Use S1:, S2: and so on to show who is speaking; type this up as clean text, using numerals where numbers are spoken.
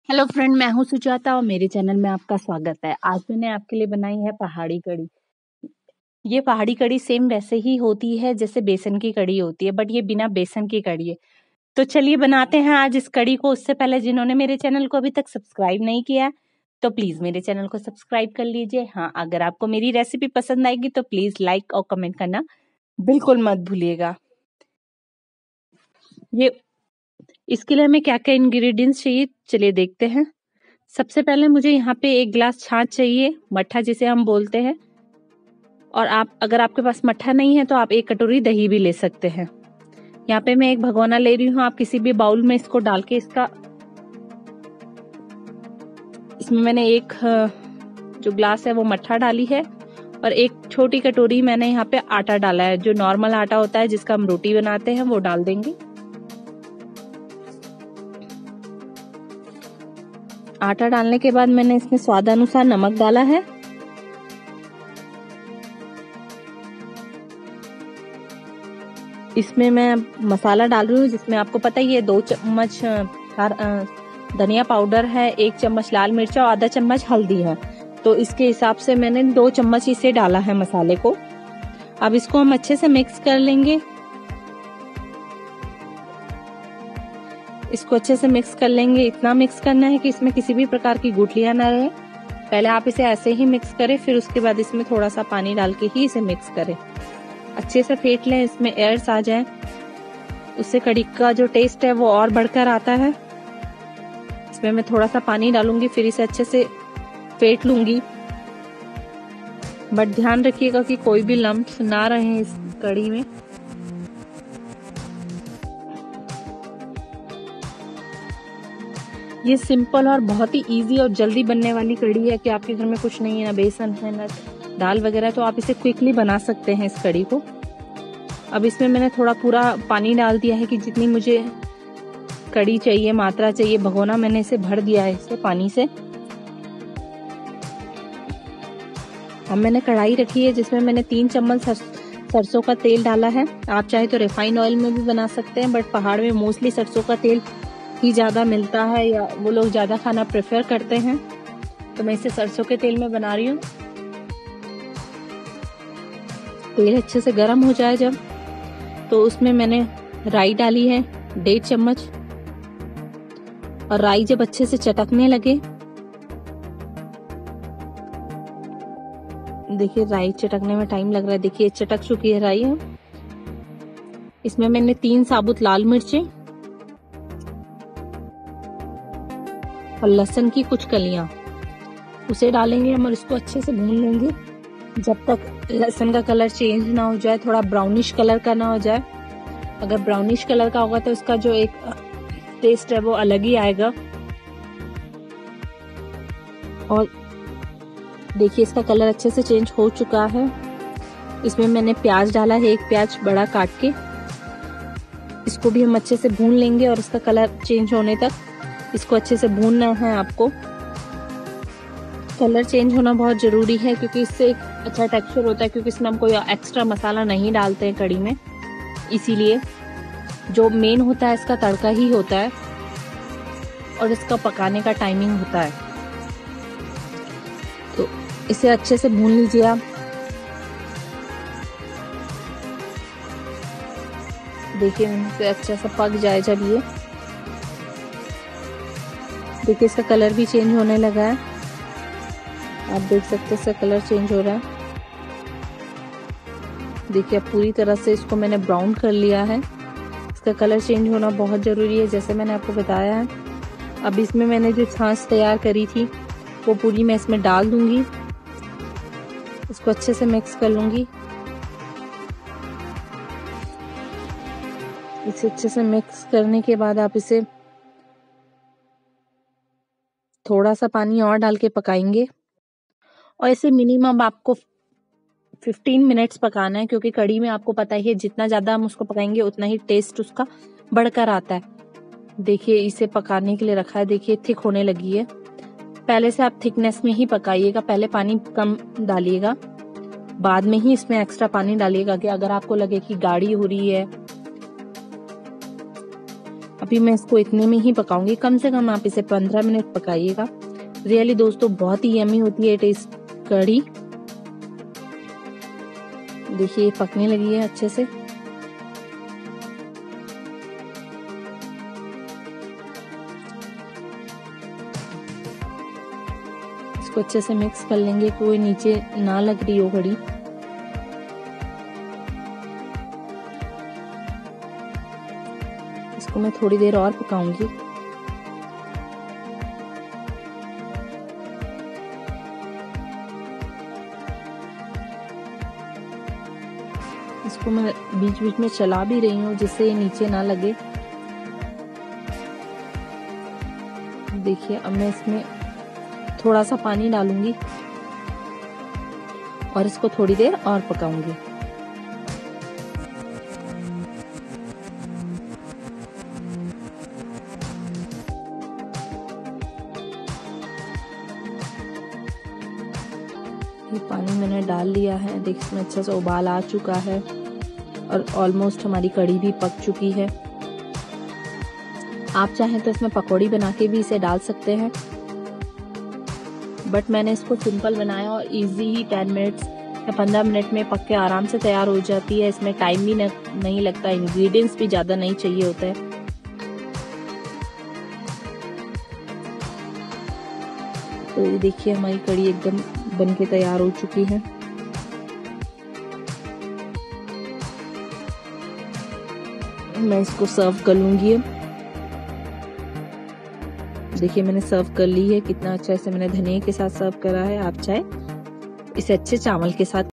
S1: Hello friend, मैं हूं सुजाता और मेरे चैनल में आपका स्वागत है। आज मैंने आपके लिए बनाई है पहाड़ी कड़ी। ये पहाड़ी कड़ी सेम वैसे ही होती है जैसे बेसन की कड़ी होती है, बट ये बिना बेसन की कड़ी है। तो चलिए बनाते हैं आज इस कड़ी को। उससे पहले जिन्होंने मेरे चैनल को अभी तक सब्सक्राइब नहीं किया तो प्लीज मेरे चैनल को सब्सक्राइब कर लीजिए। हाँ, अगर आपको मेरी रेसिपी पसंद आएगी तो प्लीज लाइक और कमेंट करना बिल्कुल मत भूलिएगा। ये इसके लिए हमें क्या क्या इंग्रेडिएंट्स चाहिए, चलिए देखते हैं। सबसे पहले मुझे यहाँ पे 1 गिलास छाछ चाहिए, मट्ठा जिसे हम बोलते हैं। और अगर आपके पास मट्ठा नहीं है तो आप 1 कटोरी दही भी ले सकते हैं। यहाँ पे मैं एक भगोना ले रही हूँ, आप किसी भी बाउल में इसको डाल के इसमें मैंने एक जो ग्लास है वो मट्ठा डाली है और 1 छोटी कटोरी मैंने यहाँ पे आटा डाला है। जो नॉर्मल आटा होता है जिसका हम रोटी बनाते हैं वो डाल देंगे। आटा डालने के बाद मैंने इसमें स्वादानुसार नमक डाला है। इसमें मैं मसाला डाल रही हूँ जिसमें आपको पता ही है 2 चम्मच धनिया पाउडर है, 1 चम्मच लाल मिर्च और आधा चम्मच हल्दी है। तो इसके हिसाब से मैंने 2 चम्मच इसे डाला है मसाले को। अब इसको हम अच्छे से मिक्स कर लेंगे। इसको अच्छे से मिक्स कर लेंगे। इतना मिक्स करना है कि इसमें किसी भी प्रकार की गुठलियां ना रहे। पहले आप इसे ऐसे ही मिक्स करें, फिर उसके बाद इसमें थोड़ा सा पानी डाल के ही इसे मिक्स करें। अच्छे से फेंट लें, इसमें एयर्स आ जाए, उससे कड़ी का जो टेस्ट है वो और बढ़कर आता है। इसमें मैं थोड़ा सा पानी डालूंगी, फिर इसे अच्छे से फेंट लूंगी। बट ध्यान रखिएगा कि कोई भी लम्प्स ना रहे इस कड़ी में। ये सिंपल और बहुत ही इजी और जल्दी बनने वाली कड़ी है कि आपके घर में कुछ नहीं है, ना बेसन है ना दाल वगैरह, तो आप इसे क्विकली बना सकते हैं इस कड़ी को। अब इसमें मैंने थोड़ा पूरा पानी डाल दिया है कि जितनी मुझे कड़ी चाहिए, मात्रा चाहिए, भगोना मैंने इसे भर दिया है इसे पानी से। अब मैंने कढ़ाई रखी है जिसमें मैंने 3 चम्मच सरसों का तेल डाला है। आप चाहे तो रिफाइंड ऑयल में भी बना सकते हैं, बट पहाड़ में मोस्टली सरसों का तेल ही ज्यादा मिलता है या वो लोग ज्यादा खाना प्रेफर करते हैं, तो मैं इसे सरसों के तेल में बना रही हूँ। तेल अच्छे से गर्म हो जाए जब, तो उसमें मैंने राई डाली है 1.5 चम्मच। और राई जब अच्छे से चटकने लगे, देखिए राई चटकने में टाइम लग रहा है, देखिए चटक चुकी है राई। इसमें मैंने 3 साबुत लाल मिर्चें और लहसुन की कुछ कलियां उसे डालेंगे हम और इसको अच्छे से भून लेंगे जब तक लहसुन का कलर चेंज ना हो जाए, थोड़ा ब्राउनिश कलर का ना हो जाए। अगर ब्राउनिश कलर का होगा तो इसका जो एक टेस्ट है वो अलग ही आएगा। और देखिए इसका कलर अच्छे से चेंज हो चुका है। इसमें मैंने प्याज डाला है, 1 प्याज बड़ा काट के। इसको भी हम अच्छे से भून लेंगे और इसका कलर चेंज होने तक इसको अच्छे से भूनना है आपको। कलर चेंज होना बहुत जरूरी है क्योंकि इससे एक अच्छा टेक्सचर होता है, क्योंकि इसमें हम कोई एक्स्ट्रा मसाला नहीं डालते हैं कड़ी में। इसीलिए जो मेन होता है इसका तड़का ही होता है और इसका पकाने का टाइमिंग होता है। तो इसे अच्छे से भून लीजिए आप। देखिए इसे अच्छा सा पक जाए जब ये, देखिए इसका कलर भी चेंज होने लगा है। आप देख सकते हैं इसका कलर चेंज हो रहा है। देखिए अब पूरी तरह से इसको मैंने ब्राउन कर लिया है। इसका कलर चेंज होना बहुत जरूरी है जैसे मैंने आपको बताया है। अब इसमें मैंने जो छाछ तैयार करी थी वो पूरी मैं इसमें डाल दूंगी। इसको अच्छे से मिक्स कर लूंगी। इसे अच्छे से मिक्स करने के बाद आप इसे थोड़ा सा पानी और डाल के पकाएंगे और इसे मिनिमम आपको 15 मिनट्स पकाना है, क्योंकि कड़ी में आपको पता ही है जितना ज्यादा हम उसको पकाएंगे उतना ही टेस्ट उसका बढ़कर आता है। देखिए इसे पकाने के लिए रखा है, देखिए थिक होने लगी है। पहले से आप थिकनेस में ही पकाइएगा, पहले पानी कम डालिएगा, बाद में ही इसमें एक्स्ट्रा पानी डालिएगा कि अगर आपको लगे कि गाढ़ी हो रही है। अब अभी मैं इसको इतने में ही पकाऊंगी, कम से कम आप इसे 15 मिनट पकाइएगा। रियली दोस्तों बहुत ही यम्मी होती है टेस्ट कढ़ी। देखिए पकने लगी है अच्छे से। इसको अच्छे से मिक्स कर लेंगे, कोई नीचे ना लग रही हो कढ़ी। इसको मैं थोड़ी देर और पकाऊंगी। इसको मैं बीच बीच में चला भी रही हूँ जिससे ये नीचे ना लगे। देखिए अब मैं इसमें थोड़ा सा पानी डालूंगी और इसको थोड़ी देर और पकाऊंगी। ये पानी मैंने डाल लिया है। देखिए इसमें अच्छा सा उबाल आ चुका है और ऑलमोस्ट हमारी कढ़ी भी पक चुकी है। आप चाहें तो इसमें पकौड़ी बना के भी इसे डाल सकते हैं, बट मैंने इसको सिंपल बनाया और इजी ही 10 मिनट्स या 15 मिनट में पक के आराम से तैयार हो जाती है। इसमें टाइम भी नहीं लगता, इंग्रेडिएंट्स भी ज़्यादा नहीं चाहिए होता है। तो देखिए हमारी कढ़ी एकदम बन के तैयार हो चुकी है। मैं इसको सर्व कर लूंगी। देखिए मैंने सर्व कर ली है, कितना अच्छा इसे मैंने धनिया के साथ सर्व करा है। आप चाहे इसे अच्छे चावल के साथ